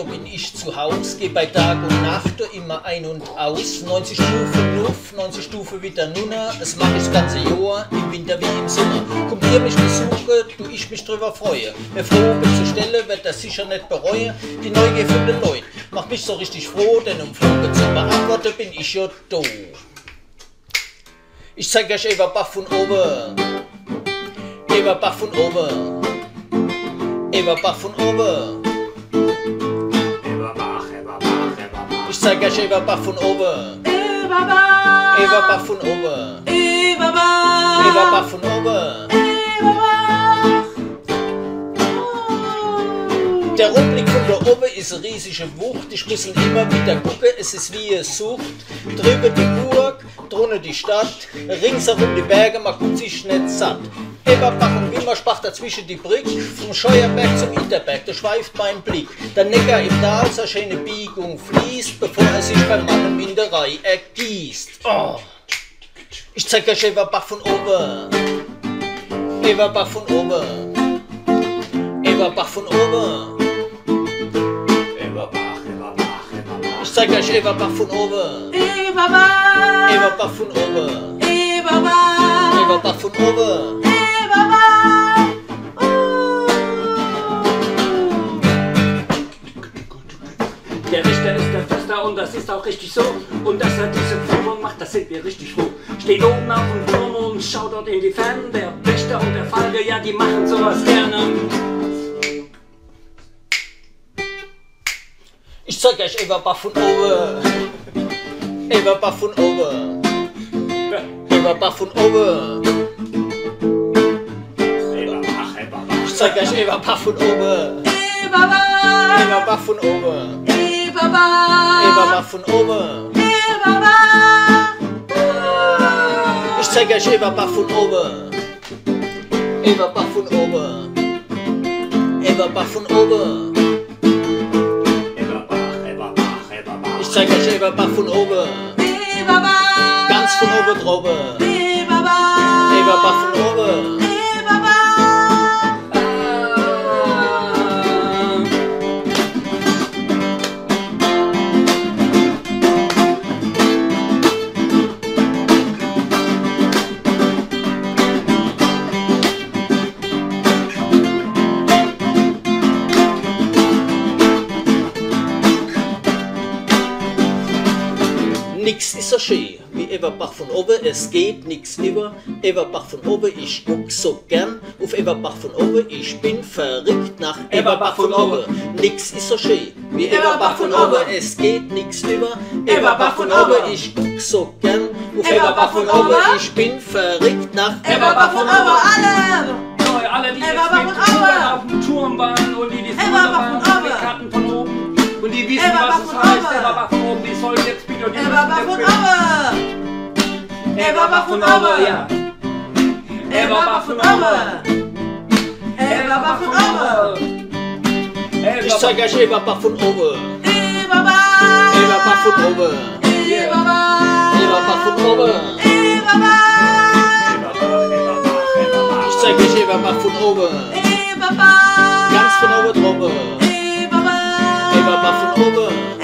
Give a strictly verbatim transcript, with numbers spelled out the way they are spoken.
da bin ich zu Haus, geh bei Tag und Nacht immer ein und aus. neunzig Stufen Luft, neunzig Stufen wieder nunner, das mach ich das ganze Jahr, im Winter wie im Sommer. Kommt ihr mich besuchen, du ich mich drüber freue. Wer froh bin zur Stelle, wird das sicher nicht bereuen. Die Neugier von den Leuten macht mich so richtig froh, denn um Fragen zu beantworten bin ich ja da. Ich zeig euch Eberbach von oben, Eberbach von oben, Eberbach von oben. Eberbach, Eberbach, Eberbach. Ich zeig euch Eberbach von oben, Eberbach, Eberbach von oben, Eberbach, Eberbach von oben. Eberbach. Der Rundblick von da oben ist eine riesige Wucht, ich muss ihn immer wieder gucken, es ist wie eine Sucht. Drüben die Burg, drunten die Stadt, ringsherum die Berge, man guckt sich nicht satt. Eberbach und Wilmersbach, dazwischen die Brück, vom Scheuerberg zum Interberg, der schweift mein Blick. Der Neckar im Tal, so schöne Biegung fließt, bevor er sich beim Mann in der Reihe ergießt. Oh. Ich zeig euch Eberbach von oben, Eberbach von oben, Eberbach von oben. Eberbach, Eberbach, Eberbach. Ich zeig euch Eberbach von oben, Eberbach, Eberbach von oben, Eberbach, Eberbach von oben. Eberbach. Der Richter ist der Förster und das ist auch richtig so. Und dass er diese Führung macht, das sind wir richtig froh. Steht oben auf dem Turm und schaut dort in die Ferne. Der Wächter und der Falke, ja, die machen sowas gerne. Ich zeig euch Eberbach von oben, Eberbach von oben, Eberbach von oben. Eberbach, Eberbach. Ich zeig euch Eberbach von oben, Eberbach, Eberbach von oben, Eberbach, Eberbach von oben. Eberbach. Ich zeig euch Eberbach von oben, Eberbach von oben, Eberbach von oben. Eberbach, Eberbach, Eberbach. Ich zeig euch Eberbach von oben, Eberbach, ganz von oben droben, Eberbach, Eberbach von oben. Eberbach. Nix ist so schön wie Eberbach von oben, es geht nix über Eberbach von oben, ich guck so gern auf Eberbach von oben, ich bin verrückt nach Eberbach von oben. Nix ist so schön wie Eberbach von oben, es geht nix über Eberbach von oben, ich guck so gern auf Eberbach von oben, ich bin verrückt nach Eberbach von oben, alle! Neu, alle, die jetzt Eberbach mit von oben. Touren auf dem Turm waren und die die Eberbach von Touren oben. mit Karten von oben und die wissen, Eberbach was es von heißt. oben. Eberbach von oben, die sollen jetzt bitte und die Eberbach von müssen jetzt oben! Eberbach von oben! ja. Eberbach von oben! Eberbach von oben! Ich zeig euch Eberbach von oben, Eberbach! Eberbach von oben, Eberbach! Eberbach von oben. Eberbach! Eberbach, Eberbach, Eberbach. Ich zeig euch Eberbach von oben, Eberbach! ganz von oben droben, Eberbach! Eberbach von oben.